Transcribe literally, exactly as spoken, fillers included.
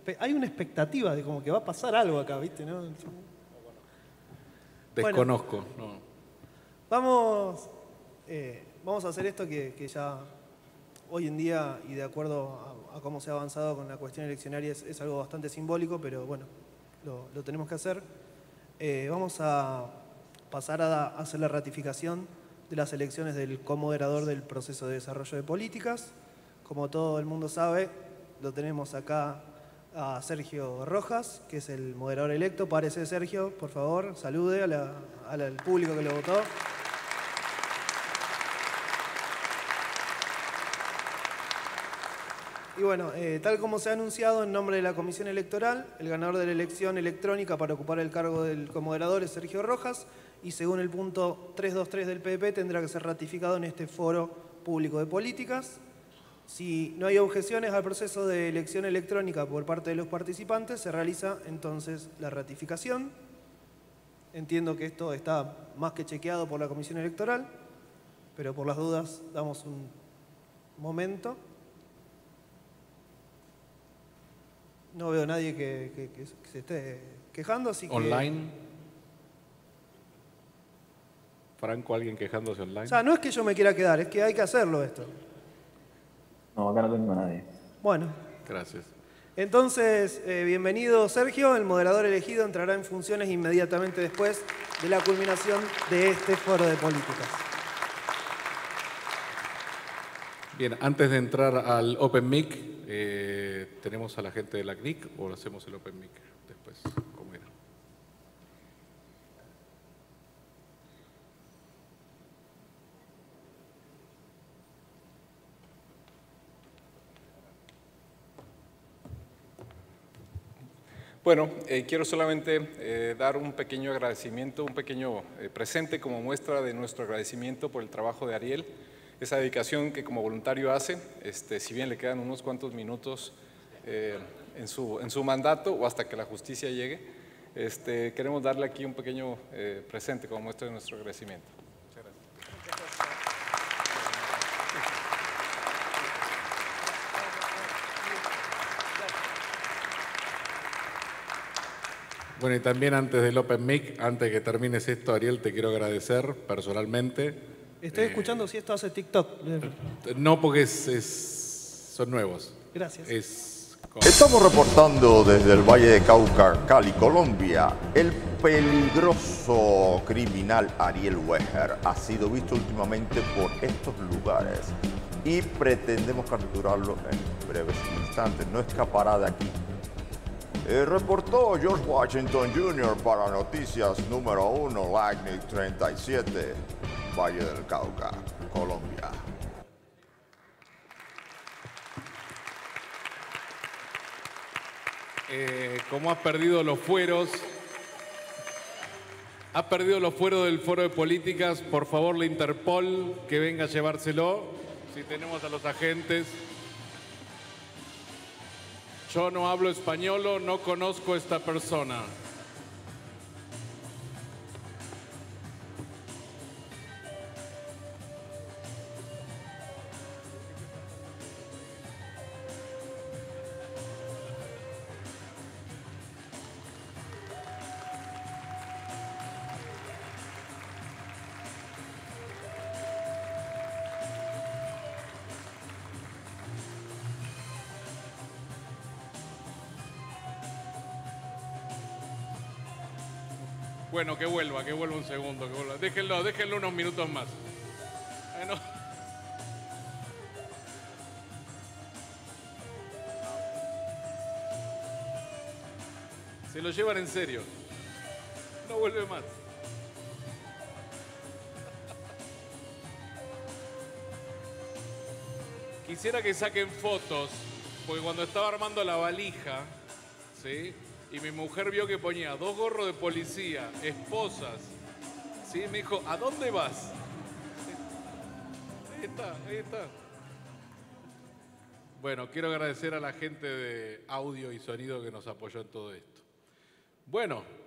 hay una expectativa de como que va a pasar algo acá, ¿viste? ¿No? Desconozco. Bueno, no. Vamos, eh, vamos a hacer esto que, que ya hoy en día, y de acuerdo a, a cómo se ha avanzado con la cuestión eleccionaria, es, es algo bastante simbólico, pero bueno, lo, lo tenemos que hacer. Eh, vamos a pasar a, a hacer la ratificación de las elecciones del comoderador del proceso de desarrollo de políticas. Como todo el mundo sabe, lo tenemos acá a Sergio Rojas, que es el moderador electo. Párese, Sergio, por favor, salude a la, a la, al público que lo votó. Y bueno, eh, tal como se ha anunciado en nombre de la Comisión Electoral, el ganador de la elección electrónica para ocupar el cargo del comoderador es Sergio Rojas, y según el punto trescientos veintitrés del P D P tendrá que ser ratificado en este foro público de políticas. Si no hay objeciones al proceso de elección electrónica por parte de los participantes, se realiza entonces la ratificación. Entiendo que esto está más que chequeado por la Comisión Electoral, pero por las dudas damos un momento. No veo a nadie que, que, que se esté quejando, así que... ¿Online? Franco, ¿alguien quejándose online? O sea, no es que yo me quiera quedar, es que hay que hacerlo esto. No, acá no tengo a nadie. Bueno. Gracias. Entonces, eh, bienvenido Sergio, el moderador elegido entrará en funciones inmediatamente después de la culminación de este foro de políticas. Bien, antes de entrar al Open Mic, eh, ¿tenemos a la gente de la C N I C o hacemos el Open Mic después? ¿Cómo era? Bueno, eh, quiero solamente eh, dar un pequeño agradecimiento, un pequeño eh, presente como muestra de nuestro agradecimiento por el trabajo de Ariel, esa dedicación que como voluntario hace, este, si bien le quedan unos cuantos minutos eh, en, su, en su mandato o hasta que la justicia llegue, este, queremos darle aquí un pequeño eh, presente como muestra de nuestro agradecimiento. Muchas gracias. Bueno, y también antes del Open Mic, antes de que termines esto, Ariel, te quiero agradecer personalmente. Estoy eh, escuchando si esto hace TikTok. No, porque es, es, son nuevos. Gracias. Es con... Estamos reportando desde el Valle de Cauca, Cali, Colombia. El peligroso criminal Ariel Weger ha sido visto últimamente por estos lugares y pretendemos capturarlo en breves instantes. No escapará de aquí. Eh, reportó George Washington junior para Noticias número uno, LACNIC treinta y siete, Valle del Cauca, Colombia. Eh, como has perdido los fueros, has perdido los fueros del foro de políticas, por favor la Interpol que venga a llevárselo, si tenemos a los agentes. Yo no hablo español, no conozco a esta persona. Bueno, que vuelva, que vuelva un segundo, que vuelva. Déjenlo, déjenlo unos minutos más. Eh, no. Se lo llevan en serio. No vuelve más. Quisiera que saquen fotos, porque cuando estaba armando la valija, ¿sí? Y mi mujer vio que ponía dos gorros de policía, esposas, ¿sí? Me dijo, ¿a dónde vas? Ahí está, ahí está. Bueno, quiero agradecer a la gente de audio y sonido que nos apoyó en todo esto. Bueno.